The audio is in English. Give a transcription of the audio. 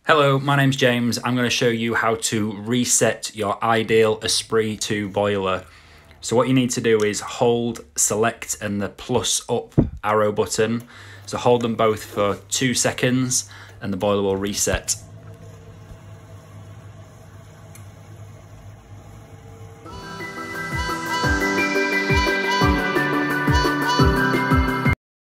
Hello, my name's James. I'm going to show you how to reset your Ideal Esprit 2 boiler. So what you need to do is hold select and the plus up arrow button. So hold them both for 2 seconds and the boiler will reset.